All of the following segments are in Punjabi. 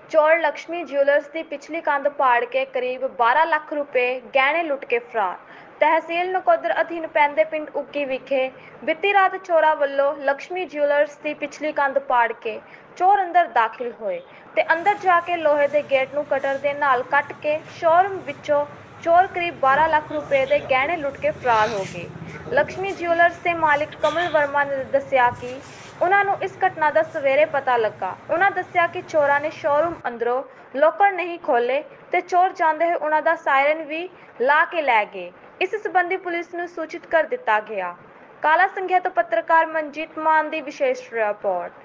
ਚੋਰ ਲక్ష్ਮੀ ਜਿਊਲਰਸ ਦੀ ਪਿਛਲੀ ਕੰਧ ਪਾੜ ਕੇ ਕਰੀਬ 12 ਲੱਖ ਰੁਪਏ ਗਹਿਣੇ ਲੁੱਟ ਕੇ ਫਰਾਰ। ਤਹਿਸੀਲ ਨਕੋਦਰ ਅਧੀਨ ਪੈਂਦੇ ਪਿੰਡ ਉੱਕੀ ਵਿਖੇ ਬੀਤੀ ਰਾਤ ਚੋਰਾਂ ਵੱਲੋਂ ਲక్ష్ਮੀ ਜਿਊਲਰਸ ਦੀ ਪਿਛਲੀ ਕੰਧ ਪਾੜ ਕੇ ਚੋਰ ਅੰਦਰ ਦਾਖਲ ਹੋਏ ਤੇ ਅੰਦਰ ਜਾ ਕੇ ਲੋਹੇ ਦੇ ਗੇਟ ਨੂੰ ਕਟਰ ਦੇ ਨਾਲ ਕੱਟ ਕੇ ਸ਼ੋਰੂਮ ਵਿੱਚੋਂ ਚੋਰ ਕਰੀਬ 12 ਲੱਖ ਰੁਪਏ ਦੇ ਗਹਿਣੇ ਲੁੱਟ ਕੇ ਫਰਾਰ ਹੋ ਗਏ। ਲక్ష్ਮੀ ਜਿਊਲਰਸ ਦੇ ਮਾਲਿਕ ਕਮਲ ਵਰਮਾ ਨੇ ਦੱਸਿਆ ਕਿ ਉਹਨਾਂ ਨੂੰ ਇਸ ਘਟਨਾ ਦਾ ਸਵੇਰੇ ਪਤਾ ਲੱਗਾ। ਉਹਨਾਂ ਦੱਸਿਆ ਕਿ ਚੋਰਾਂ ਨੇ ਸ਼ੋਰੂਮ ਅੰਦਰੋਂ ਲੋਕਰ ਨਹੀਂ ਖੋਲ੍ਹੇ ਤੇ ਚੋਰ ਜਾਂਦੇ ਹੋਏ ਉਹਨਾਂ ਦਾ ਸਾਇਰਨ ਵੀ ਲਾ ਕੇ ਲੈ ਗਏ। ਇਸ ਸੰਬੰਧੀ ਪੁਲਿਸ ਨੂੰ ਸੂਚਿਤ ਕਰ ਦਿੱਤਾ ਗਿਆ। ਕਾਲਾ ਸੰਘਿਆ ਤੋਂ ਪੱਤਰਕਾਰ ਮਨਜੀਤ ਮਾਨ ਦੀ ਵਿਸ਼ੇਸ਼ ਰਿਪੋਰਟ।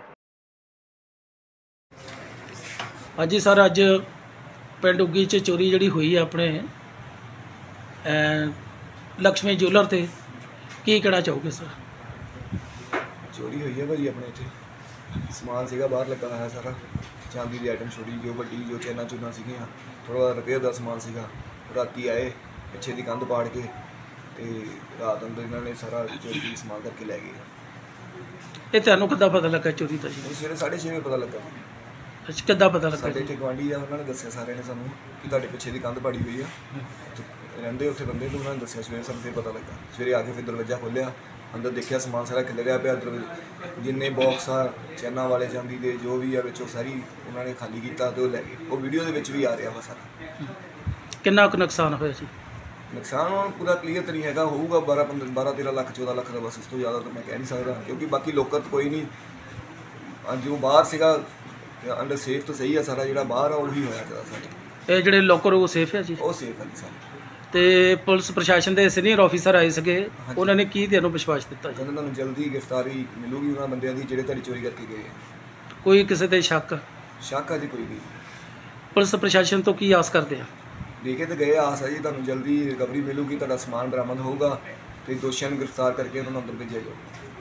ਹਾਂਜੀ ਸਰ, ਅੱਜ ਪਿੰਡ ਉੱਗੀ 'ਚ ਚੋਰੀ ਜਿਹੜੀ ਹੋਈ ਹੈ ਆਪਣੇ ਲక్ష్ਮੀ ਜਿਊਲਰ ਤੇ ਕੀ ਕਹਿਣਾ ਚਾਹੋਗੇ ਸਰ? चोरी हुई है भाजी अपने इतने समान सीगा बाहर लगा है सारा चांदी की आइटम छोटी जो बड़ी जो चैना चूना सीगियां थोड़ा रिपेयर का समान सीगा। राती आए पिछे की कंध पाड़ के ते रात अंदर इन्होंने सारा चोरी समान करके लै गए। ਇਹ ਤੁਹਾਨੂੰ ਕਿੱਦਾਂ ਪਤਾ ਲੱਗਾ ਚੋਰੀ ਦਾ ਜੀ? सवेरे 6:30 बजे पता लगा। ਅੱਛਾ, ਕਿੱਦਾਂ ਪਤਾ ਲੱਗਾ साढ़े ਜੀ? इतने गुआढ़ी आ उन्होंने दसिया सारे ने सानू कि तुहाडे पिछे की कंध पाड़ी हुई है रहिंदे उत्थे बंदे तो उन्होंने दसिया सवेरे सानू फिर पता लगा। सवेरे आके फिर दरवाजा खोलिया अंदर देखिया समान सारा खिलरिया पिया। जिन्ने बॉक्स आ चैना वाले चांदी के जो भी है सारी उन्होंने खाली किया तो लै गए। वो वीडियो के भी आ रहा वा सारा। ਕਿੰਨਾ ਕੁ ਨੁਕਸਾਨ ਹੋਇਆ ਜੀ? नुकसान ਹੁਣ पूरा क्लीयर तो नहीं है, होगा 12-13 ਲੱਖ 14 ਲੱਖ का बस, इस तो ज़्यादा तो मैं कह नहीं सकता क्योंकि बाकी लोकर तो कोई नहीं जो बाहर सीगा अंडर सेफ तो सही है सारा, जो बाहर है वही होया ज़्यादा सारे। ਇਹ ਜਿਹੜੇ ਲੋਕਰ ਉਹ ਸੇਫ ਹੈ ਜੀ? वो सेफ है जी सारे। ਤੇ ਪੁਲਿਸ ਪ੍ਰਸ਼ਾਸਨ ਦੇ ਸੀਨੀਅਰ ਆਫੀਸਰ ਆਏ ਸੀਗੇ, ਉਹਨਾਂ ਨੇ ਕੀ ਤੁਹਾਨੂੰ ਵਿਸ਼ਵਾਸ ਦਿੱਤਾ ਜੀ? ਕਹਿੰਦੇ ਤੁਹਾਨੂੰ ਜਲਦੀ ਗ੍ਰਿਫਤਾਰੀ ਮਿਲੂਗੀ ਉਹਨਾਂ ਬੰਦਿਆਂ ਦੀ ਜਿਹੜੇ ਤੁਹਾਡੀ ਚੋਰੀ ਕਰਕੇ ਗਏ। ਕੋਈ ਕਿਸੇ ਤੇ ਸ਼ੱਕ ਸ਼ੱਕ ਅਜੇ ਕੋਈ ਨਹੀਂ। ਪੁਲਿਸ ਪ੍ਰਸ਼ਾਸਨ ਤੋਂ ਕੀ ਆਸ ਕਰਦੇ ਆ? ਦੇ ਕੇ ਤਾਂ ਗਏ ਆਸ ਹੈ ਜੀ ਤੁਹਾਨੂੰ ਜਲਦੀ ਰਿਕਵਰੀ ਮਿਲੂਗੀ, ਤੁਹਾਡਾ ਸਮਾਨ ਬਰਾਮਦ ਹੋਊਗਾ ਤੇ ਦੋਸ਼ੀਆਂ ਨੂੰ ਗ੍ਰਿਫਤਾਰ ਕਰਕੇ ਉਹਨਾਂ ਨੂੰ ਅੰਦਰ ਭੇਜਿਆ ਜਾਊਗਾ।